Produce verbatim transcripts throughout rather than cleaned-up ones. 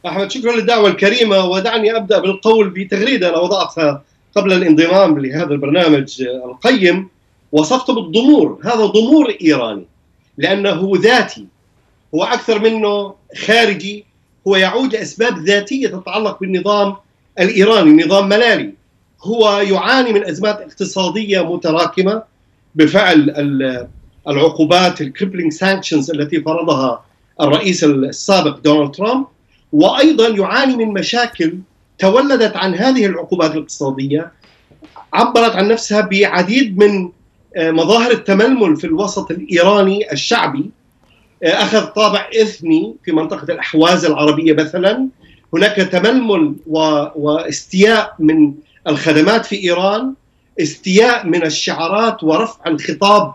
أحمد، شكرا للدعوة الكريمة، ودعني أبدأ بالقول بتغريدة أنا وضعتها قبل الانضمام لهذا البرنامج القيم، وصفت بالضمور. هذا ضمور إيراني لأنه ذاتي، هو أكثر منه خارجي، هو يعود لأسباب ذاتية تتعلق بالنظام الإيراني، نظام ملالي. هو يعاني من أزمات اقتصادية متراكمة بفعل العقوبات الكريبلينج سانكشنز التي فرضها الرئيس السابق دونالد ترامب، وأيضا يعاني من مشاكل تولدت عن هذه العقوبات الاقتصادية، عبرت عن نفسها بعديد من مظاهر التململ في الوسط الإيراني الشعبي، أخذ طابع إثني في منطقة الأحواز العربية مثلا. هناك تململ واستياء من الخدمات في إيران، استياء من الشعارات ورفع الخطاب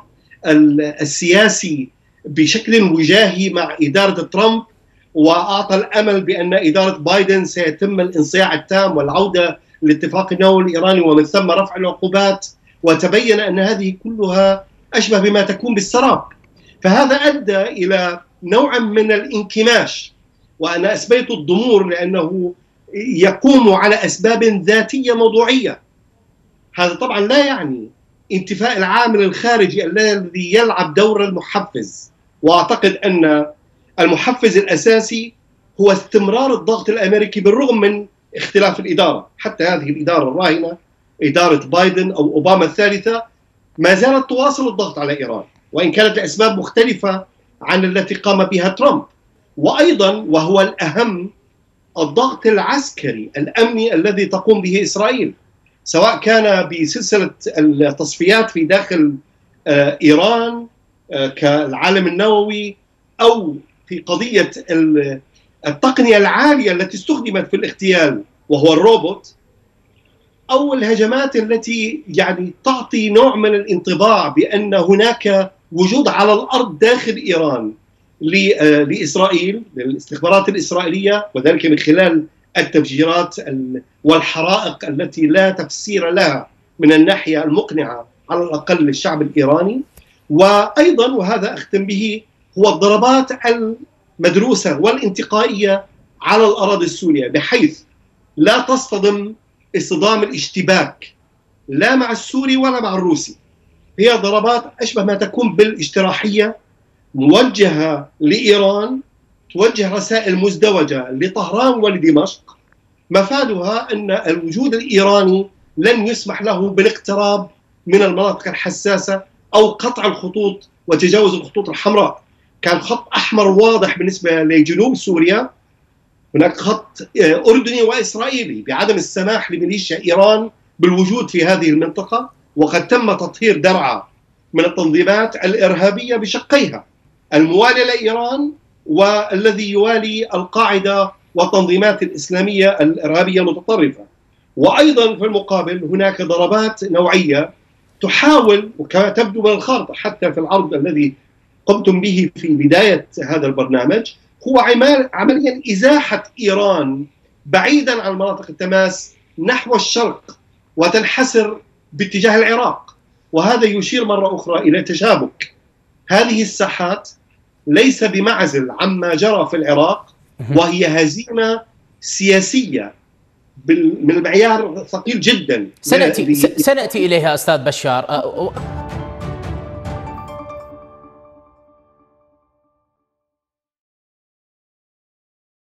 السياسي بشكل وجاهي مع إدارة ترامب، وأعطى الأمل بأن إدارة بايدن سيتم الانصياع التام والعودة للاتفاق النووي الإيراني ومن ثم رفع العقوبات، وتبين أن هذه كلها أشبه بما تكون بالسراب. فهذا أدى إلى نوع من الانكماش، وأنا أسميت الضمور لأنه يقوم على أسباب ذاتية موضوعية. هذا طبعا لا يعني انتفاء العامل الخارجي الذي يلعب دور المحفز، وأعتقد أن المحفز الأساسي هو استمرار الضغط الأمريكي بالرغم من اختلاف الإدارة. حتى هذه الإدارة الراهنة، إدارة بايدن أو أوباما الثالثة، ما زالت تواصل الضغط على إيران، وإن كانت لأسباب مختلفة عن التي قام بها ترامب. وأيضا وهو الأهم، الضغط العسكري الأمني الذي تقوم به إسرائيل، سواء كان بسلسلة التصفيات في داخل إيران كالعالم النووي، أو في قضية التقنية العالية التي استخدمت في الاغتيال وهو الروبوت، أو الهجمات التي يعني تعطي نوع من الانطباع بأن هناك وجود على الأرض داخل إيران لإسرائيل، للاستخبارات الإسرائيلية، وذلك من خلال التفجيرات والحرائق التي لا تفسير لها من الناحية المقنعة على الأقل للشعب الإيراني. وأيضا، وهذا أختم به، هو الضربات المدروسة والانتقائية على الأراضي السورية، بحيث لا تصطدم اصطدام الاشتباك لا مع السوري ولا مع الروسي. هي ضربات أشبه ما تكون بالاجتراحية، موجهة لإيران، توجه رسائل مزدوجة لطهران ولدمشق، مفادها أن الوجود الإيراني لن يسمح له بالاقتراب من المناطق الحساسة أو قطع الخطوط وتجاوز الخطوط الحمراء. كان خط أحمر واضح بالنسبة لجنوب سوريا، هناك خط أردني وإسرائيلي بعدم السماح لميليشيا إيران بالوجود في هذه المنطقة، وقد تم تطهير درعا من التنظيمات الإرهابية بشقيها، الموالي لإيران والذي يوالي القاعدة والتنظيمات الإسلامية الإرهابية المتطرفة. وأيضا في المقابل هناك ضربات نوعية تحاول، وكما تبدو من الخارطة حتى في العرض الذي قمتم به في بداية هذا البرنامج، هو عمليا إزاحة إيران بعيدا عن مناطق التماس نحو الشرق وتنحسر باتجاه العراق. وهذا يشير مرة أخرى إلى تشابك هذه الساحات، ليس بمعزل عما جرى في العراق، وهي هزيمة سياسية من المعيار ثقيل جدا. سنأتي, سنأتي إليها أستاذ بشار.